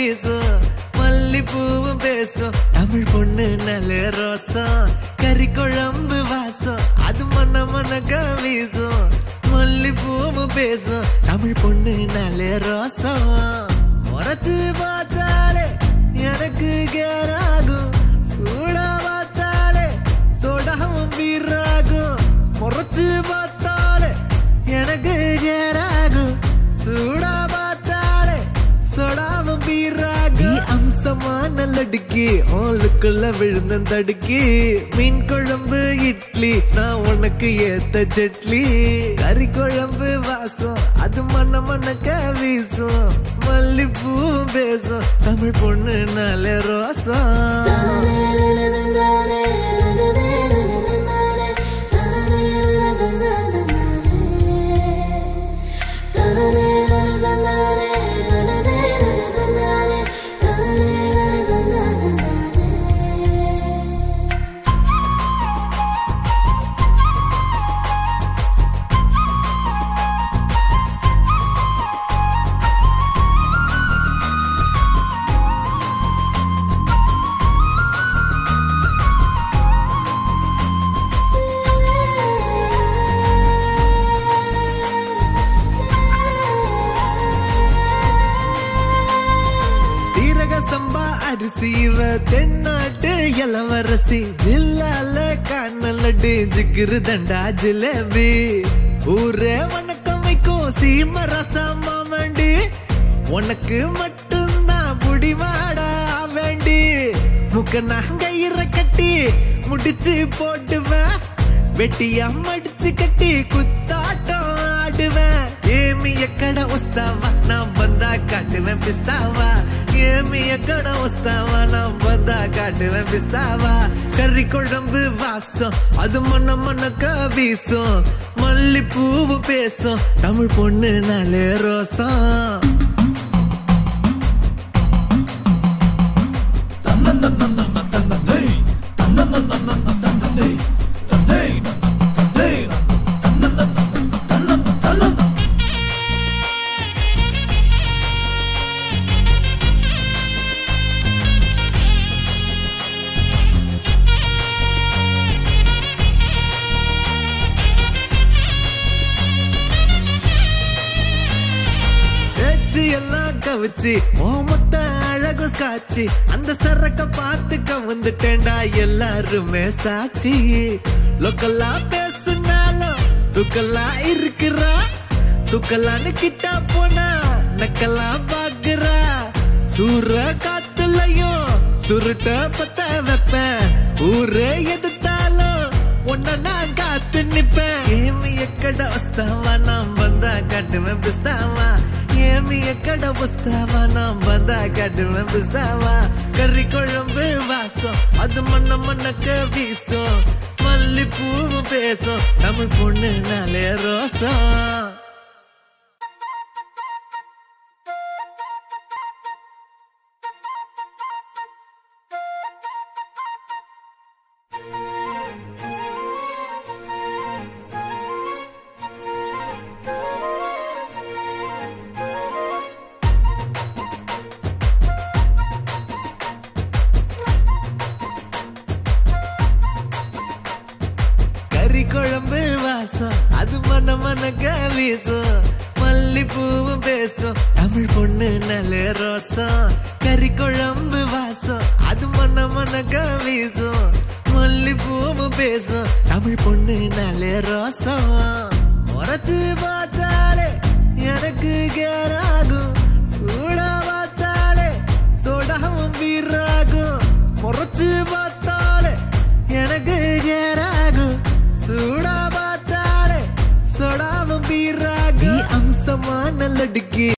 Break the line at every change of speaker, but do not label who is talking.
வீசும் மல்லிப்பூவும் பேசும் தமிழ் பொண்ணு நல்ல ரோசம் கறி குழம்பு வாசம் அது மன மனக்க வீசும் மல்லிப்பூவும் பேசும் தமிழ் பொண்ணு நல்ல ரோசம் முறைச்சு பார்த்தாலே எனக்கு கேராகும் சூடா பார்த்தாலே சோடாவும் வீராகும் முறைச்சு பார்த்தாலே எனக்கு கேராகும் சூடா பார்த்தாலே சோடாவும் வீராகும் அம்சமான லடுக்கி ஓலுக்குள்ள விழுந்த தடுக்கி மீன் குழம்பு இட்லி நான் உனக்கு ஏத்த சட்லி கறி குழம்பு வாசம் அது மன மனக்க வீசும் மல்லிப்பூ பேசும் தமிழ் பொண்ணு நல்ல ரோசம் சம்பா அரிசிவ தென்னாட்டு இளவரசி ஜில்லால கண்ணலடி ஜிகிரு தண்டா ஜிலேபி ஊரே வணக்கம் வைக்கும் சீம ரசமா வேண்டி உனக்கு மட்டும்தான் புடிவாடா வேண்டி முக்க நாங்கயிற கட்டி முடிச்சு போட்டுவேன் வெட்டியா மடிச்சு கட்டி குத்தாட்டம் ஆடுவேன் ஏமிய கடை உஸ்தாவா நான் வந்தா காட்டுவேன் பிஸ்தாவா ஏமிய கடை உஸ்தாவா நான் வந்தா காட்டுவேன் பிஸ்தாவா கறி குழம்பு வாசம் அது மன மனக்க வீசும் மல்லிப்பூவு பேசும் தமிழ் பொண்ணு நல்ல ரோசம் எல்லாம் கவிச்சு மொத்த அழகு காட்சி அந்த சரக்க பார்த்து கவுந்துட்டேன்டா எல்லாருமே சாட்சி லோக்கல்லா பேசுனாலும் துக்கல்லா இருக்கிறா துக்கல்லான்னு கிட்டா போனா நக்கல்லா பாக்குறா சூற காத்துலயும் சுருட்ட பத்த வைப்பேன் ஊரே எதிர்த்தாலும் உன்ன நான் காத்து நிப்பேன் ஏமிய கடை உஸ்தாவா நான் வந்தா காட்டுவேன் பிஸ்தாவா ஏமிய கடை உஸ்தாவா நான் வந்தா காட்டுவேன் பிஸ்தாவா கறி குழம்பு வாசம் அது மன மனக்க வீசும் மல்லிப்பூவு பேசும் தமிழ் பொண்ணு நல்ல ரோசம் கறி குழம்பு வாசம் அது மன மனக்க வீசும் மல்லிப்பூவும் பேசும் தமிழ் பொண்ணு நல்ல ரோசம் கறி குழம்பு வாசம் அது மன மனக்க வீசும் மல்லிப்பூவும் பேசும் தமிழ் பொண்ணு நல்ல ரோசம் முறைச்சு பார்த்தாலே எனக்கு கேராகும் சூடா பார்த்தாலே சோடாவும் வீராகும் முறைச்சு பார்த்தாலே எனக்கு கேராகும் சூடா பார்த்தாலே சோடாவும் வீராகும் அம்சமான லடுக்கி